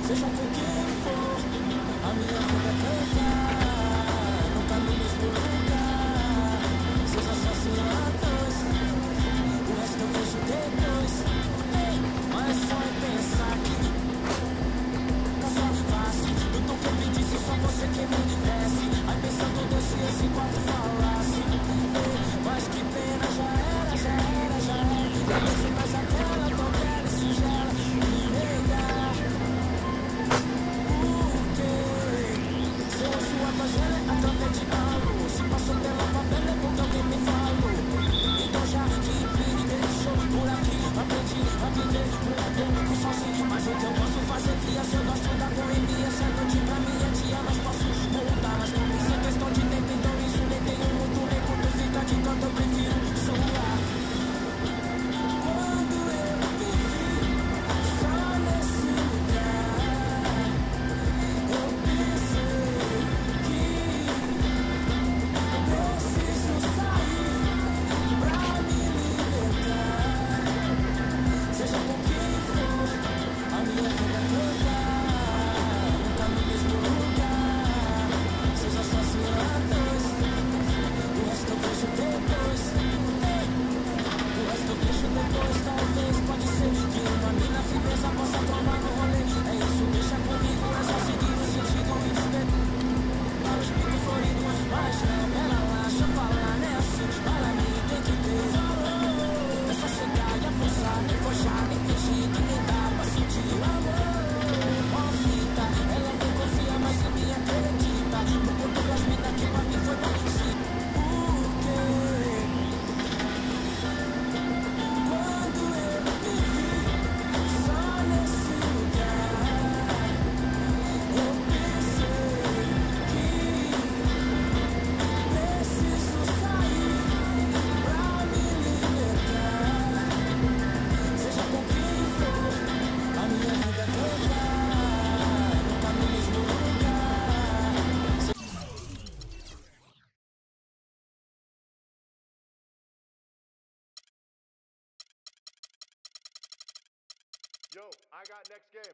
Yo, I got next game.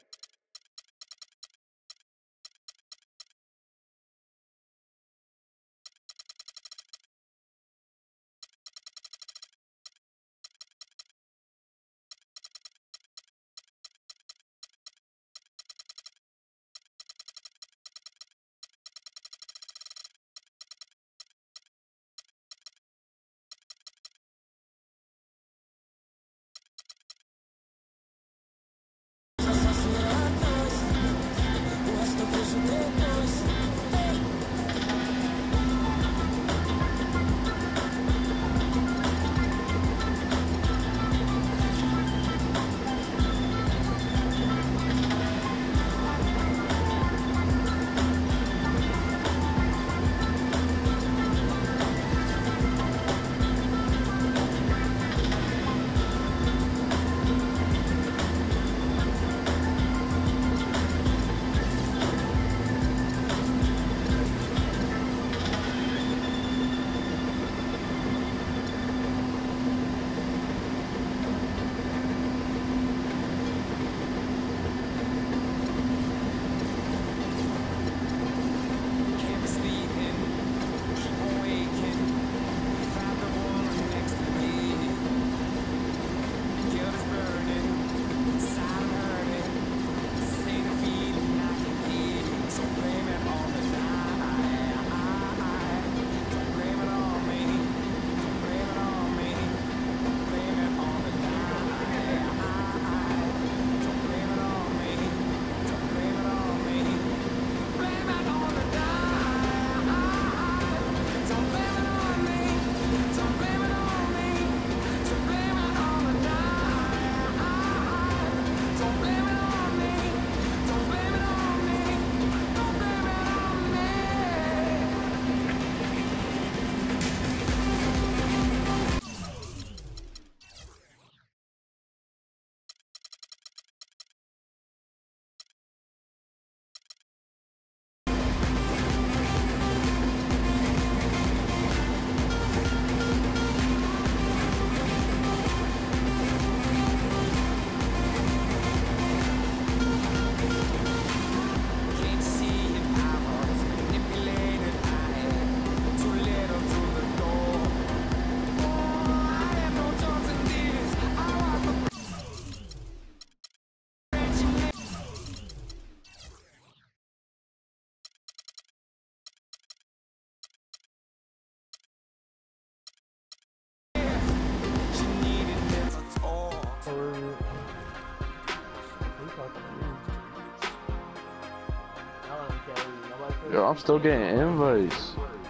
Yo, I'm still getting invites.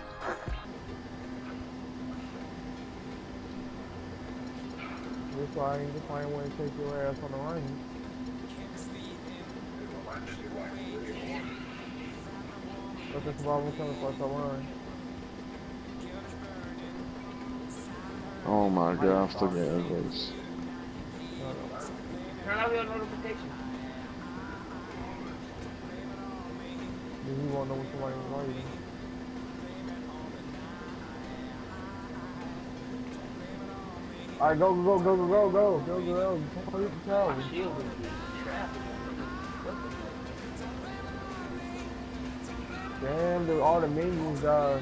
That's why I ain't want to take your ass on the range. But that's why I'm coming for the line. Oh my god, I'm still getting invites. Turn off your notifications. Then you won't know when somebody invited you. Alright, go. Come on, hit the tower. My shield is trapped. Damn, dude, all the minions died.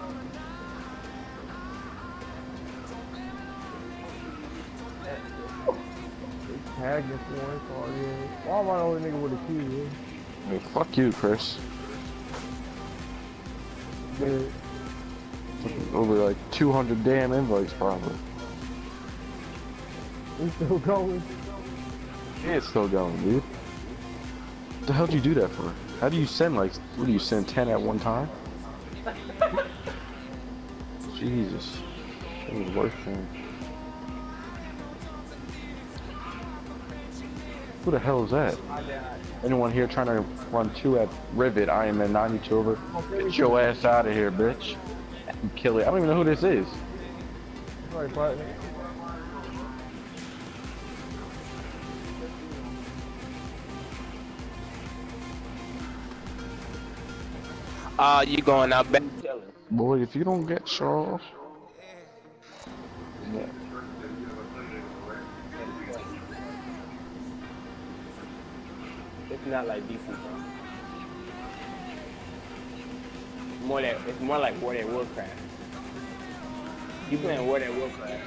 They tagged this one, so yeah. Why am I the only nigga with a key, Hey, fuck you, Chris. yeah? Over like 200 damn invites, probably. We still going? Yeah, it's still going, dude. What the hell did you do that for? How do you send, like, what do you send, 10 at one time? Jesus. That was the worst thing. Who the hell is that? Anyone here trying to run 2 at Rivet, Iron Man 92 over? Get your ass out of here, bitch. You kill it. I don't even know who this is. Sorry, partner. You going out back? Boy, if you don't get Charles. Yeah. It's not like decent, bro. It's more like World of Warcraft. You playing World of Warcraft?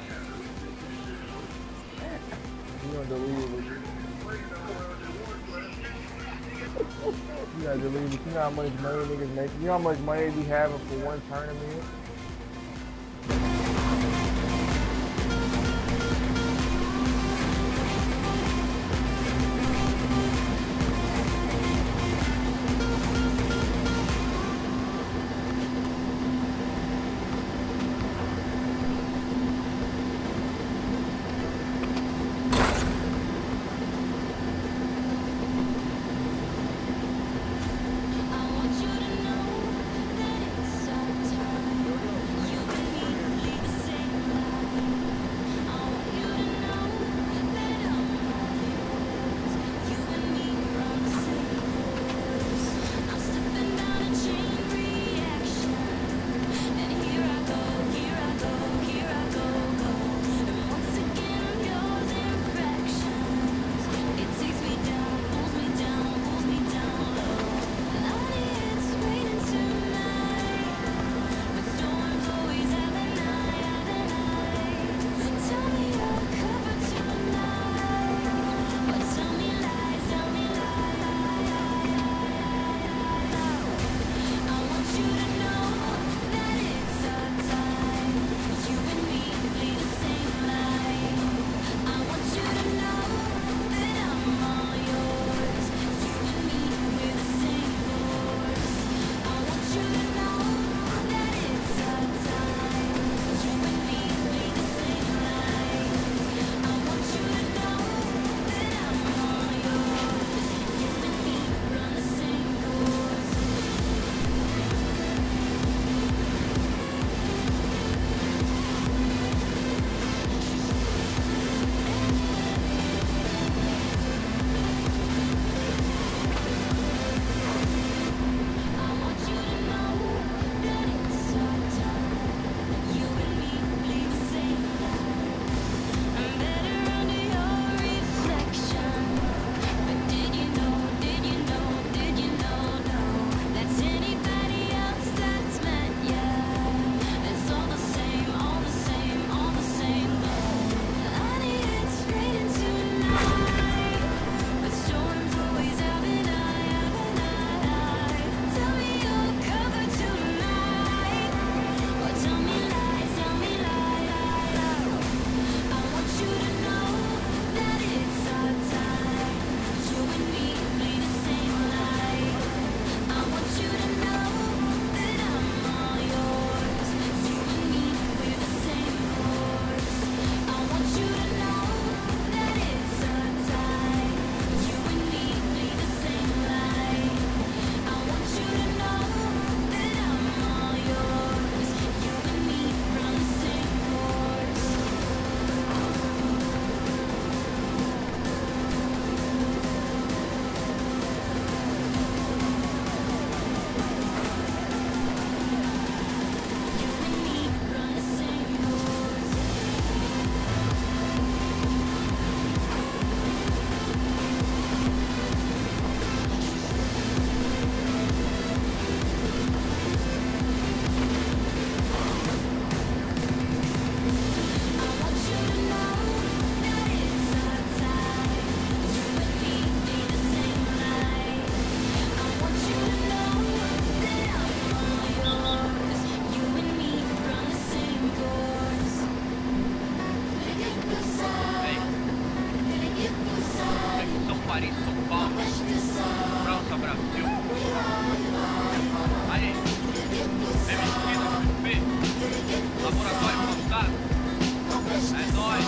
You gonna delete it. You gotta delete it. You know how much money niggas make? You know how much money we having for one tournament? Brasil. Aí, Medicina XP, Laboratório Fantasma. É nóis.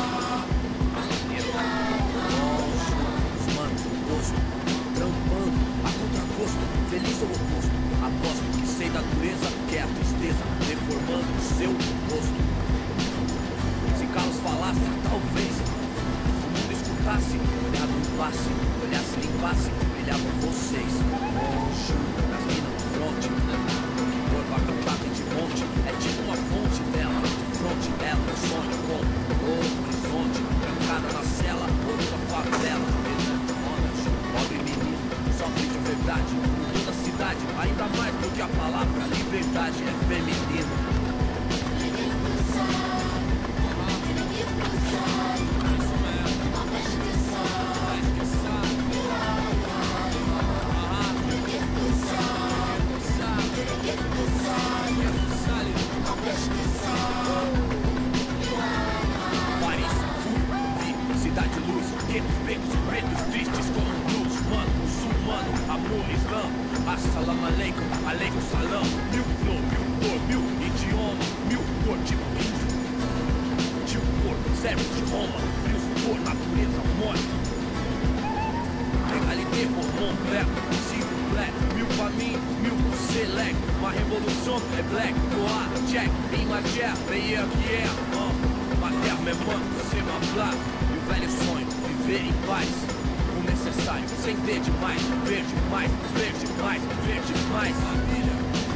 Mano, gosto, trampando, a contragosto, feliz ou oposto. Aposto que sei da dureza, que é a tristeza, deformando o seu rosto. Se Carlos falasse, talvez o mundo escutasse, olhava um passe, olhasse, limpasse, brilhavam vocês. As minas no fronte, corpo acampado de monte, é tipo uma fonte dela, de fronte dela, um sonho com outro horizonte, trancada na cela, outra favela, pobre menino, sofre de verdade, em toda a cidade, ainda mais do que a palavra liberdade é feminino. Paris, fui, cidade luz, guetos, becos, pretos, tristes como blues, mano, muçulmano, amor, islã, assalamu alaikum, alaikum salam, mil flow, mil cor, mil idioma, mil cor, tipo índio, tipo cor, servos de Roma, frios por natureza, morte. Legalité, hormone, black, civil black, mil pra mim, mil pro select, uma revolução é black, boa, jack, in my jab, yeah, mater, meu mano, ser uma placa, e o velho sonho, viver em paz, o necessário, sem ter demais, ver demais, ver demais, ver demais, família.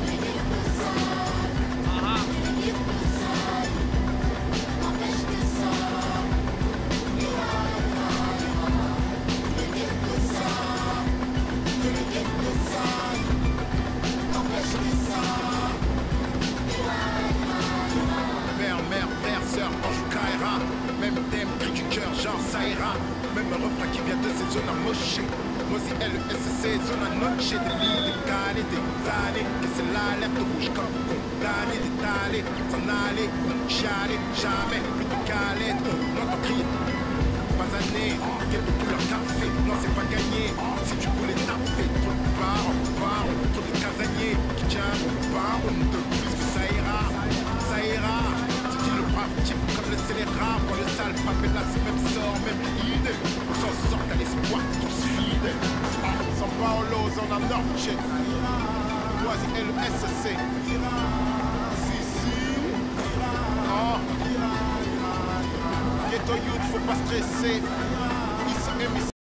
Même thème, cri du cœur, genre ça ira. Même refrain qui vient de ces zones amochées. Mosi LSC, zone à noche, des lits, des calés, des années. Que c'est l'alerte rouge comme condamné, d'étaler, s'en aller, chialer, jamais, plus de calette, n'entends crier. Pas année, quelle couleur café, non c'est pas gagné. Si tu voulais taper, trop de barres, trop de casaniers qui tient au bar, de plus que ça ira, ça ira. Type comme le scélérat, pour le sale pape là c'est même sort, même idée. On s'en sort à l'espoir, tous fidèles. São Paulo, zona norte. Quasi LSC. Si. Oh. Ghetto youth, faut pas stresser. Ici,